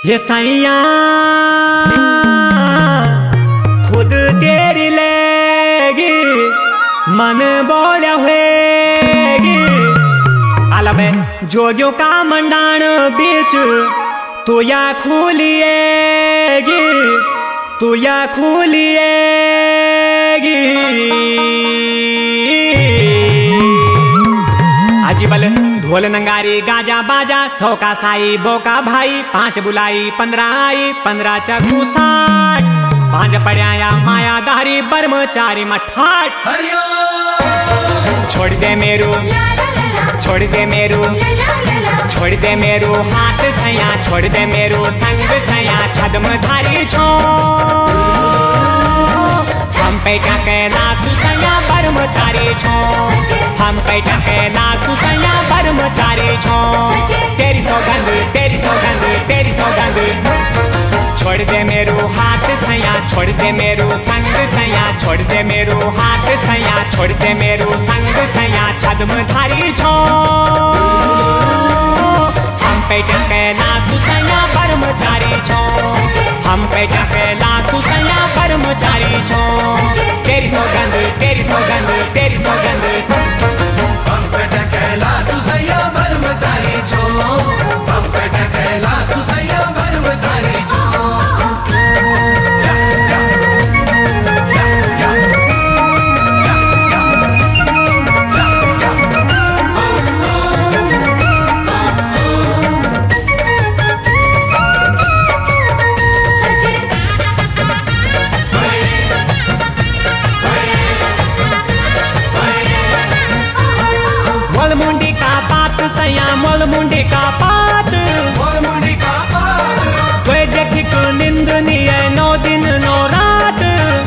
हे सैया खुद तेरी लेगी मन बोला होगी अलबे जोगियों का मंडान बीच तू या खुलिएगी तू या खुलिएगी अजीबल ढोल नंगारी गाजा बाजा 100 का साई बोका भाई 5 बुलाई 15 आई 15 चकू 60 5 पड़ाया मायाधारी ब्रह्मचारी मठाट छोड़ दे मेरो छोड़ दे मेरो छोड़ दे मेरो हाथ सैया छोड़ दे मेरो संग सैया छदम धारी छो हम पे कैलाश सैया ब्रह्मचारी छो हम पे कैलाश सैया ब्रह्मचारी छो तेरी सौगंध तेरी सौगंध तेरी सौगंध छोड़ दे मेरो हाथ सैया छोड़ दे मेरो संग सैया छोड़ दे मेरो हाथ सैया छोड़ दे मेरो संग सैया छदम धारी छो हम पे कैलाश सैया ब्रह्मचारी छो हम पे कैलाश सैया ब्रह्मचारी छो तेरी सौगंध तेरी सौगंध तेरी सौगंध हम पे कैलाश सैया ब्रह्मचारी छो हम पे कैलाश सैया ब्रह्मचारी छो मुंडी का बात सैया मोल मुंडी का बात कोई देखी को निंद नहीं है 9 दिन 9 रात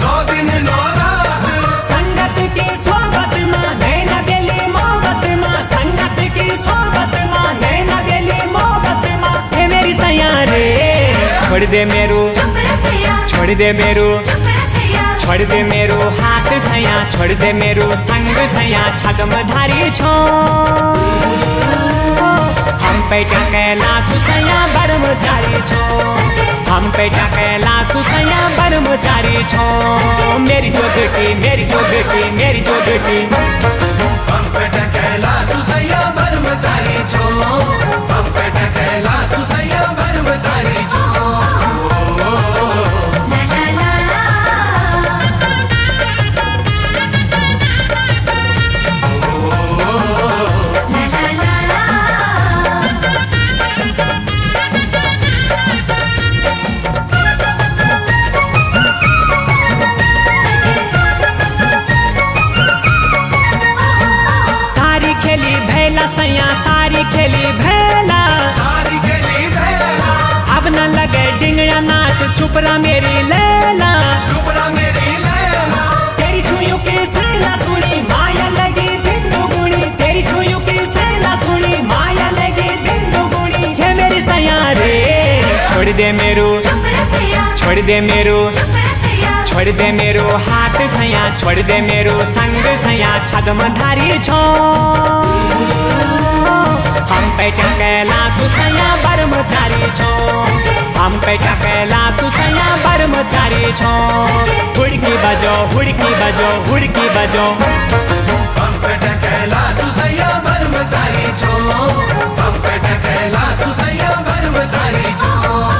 संगत की सोबत माँ नैना बेली मोहब्बत माँ संगत की सोबत माँ नैना बेली मोहब्बत माँ हे मेरी सैया रे छोड़ दे मेरो छोड़ दे मेरो छोड़ दे मेरो हाथ सैया छोड़ दे मेरो संग सैया छदम धारी छो हम पे कैलाश सैया ब्रह्मचारी छो हम पे कैलाश सैया ब्रह्मचारी छो मेरी जोगटी मेरी जोगटी मेरी जोगटी हम पे कैलाश सैया ब्रह्मचारी छो हम पे कैलाश सैया ब्रह्मचारी छो सैया सारी खेली भैला अब न लगे डिंगया नाच चुपरा मेरी लैला तेरी छुइयों की सैला सुनी माया लगी दिन दुगुनी तेरी छुइयों की सैला सुनी माया लगी दिन दुगुनी हे मेरी सैया रे छोड़ दे मेरो छोड़ दे मेरो छोड़ दे मेरो हाथ सैया छोड़ दे मेरो संग सैया छदम धारी छो हम पे कैलाश सैया ब्रह्मचारी छो हम पे कैलाश सैया ब्रह्मचारी छो हुड़की बजो हुड़की बजो हुड़की बजो हम पे कैलाश सैया ब्रह्मचारी छो हम पे कैलाश सैया ब्रह्मचारी छो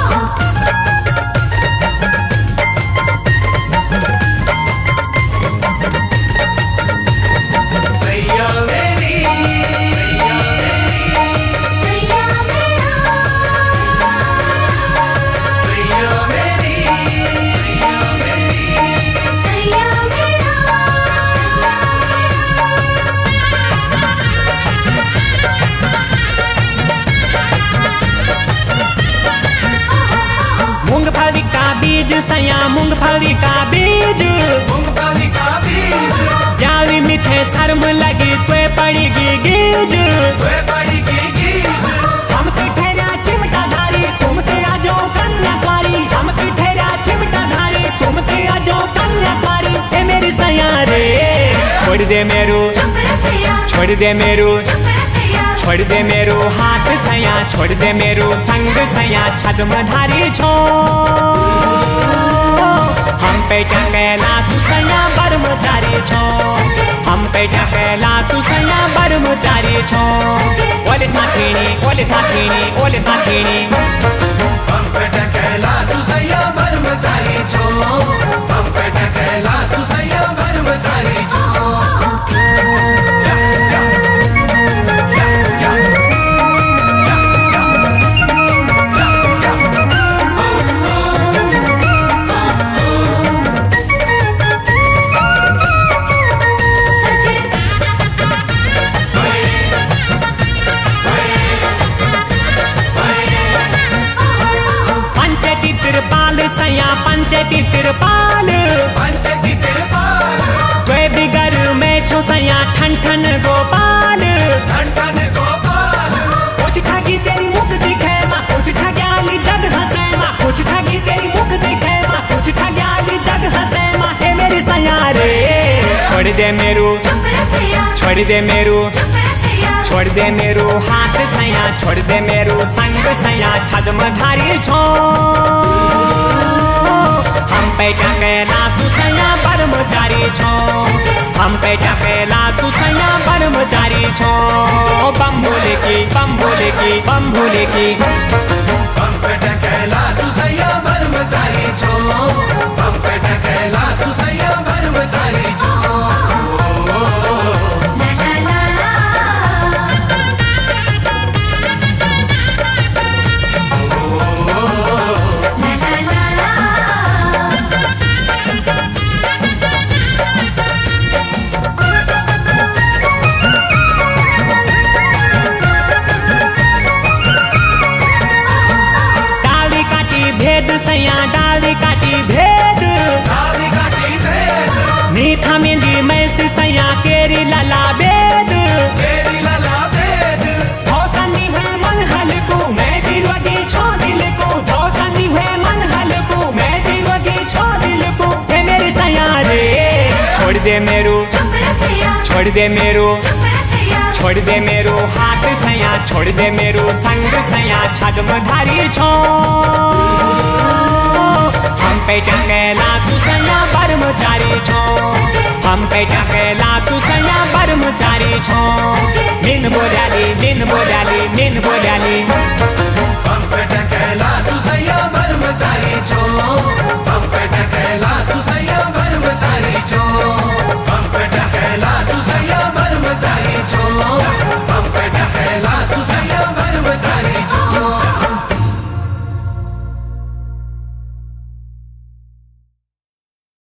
मूंगफली का बीज सैया मूंगफली का बीज जाली मिठे शर्म लगी तो पड़ेगी गीज हम ठहरा चिमटा धारी तुम तेरा जो कन्याकुमारी हम ठहरा चिमटा धारी तुम तेरा जो कन्याकुमारी हे मेरी सैया रे छोड़ दे मेरो छोड़ दे मेरो छोड़ दे मेरो हाथ सया, छोड़ दे मेरो संग सया, छद्मधारी छो हम पे टकेला सुसया ब्रह्मचारी छो, हम पे टकेला सुसया ब्रह्मचारी छो। ओले साथीनी ओले साथीनी ओले साथीनी हम पे टकेला सुसया ब्रह्मचारी छो, हम पे टकेला सुसया ब्रह्मचारी छो। पंचती तिरपाल पंचती तिरपाल कोई बिगर में छो सया ठन ठन गोपाल, ठन ठन गोपाल कुछ ठगी तेरी मुख दिखे माँ, कुछ ठग्याली जग हंसे माँ, कुछ ठगी तेरी मुख दिखे माँ, कुछ ठग्याली जग हंसे माँ। हे मेरी सया रे छोड़ दे मेरो, छोड़ दे मेरो, छोड़ दे मेरो हाथ सया, छोड़ दे मेरो संग सया, छद्मधारी छो हम पे टकेला सुसया ब्रह्मचारी छो, हम पे टकेला सुसया ब्रह्मचारी छो। बम भोले की बम भोले की बम भोले की हम पे टकेला सुसया ब्रह्मचारी छो, हम पे टकेला सुसया ब्रह्मचारी छो। सया डाली काटी भेद, डाली काटी भेद मीठा मेहंदी मैसी सया केरी लला बेद, केरी लला बेद धोसनी है मन हलकू मैं दिलवगी छो दिल को, धोसनी है मन हलकू मैं दिलवगी छो दिल को। हे मेरी सया रे छोड़ दे मेरो, छोड़ दे मेरो, छोड़ दे मेरो हाथ सया, छोड़ दे मेरो संग सया, छद्मधारी छो हम पे टकेला सुसया ब्रह्मचारी छो, हम पे टकेला सुसया ब्रह्मचारी छो। मिन बोलाली मिन बोलाली मिन बोलाली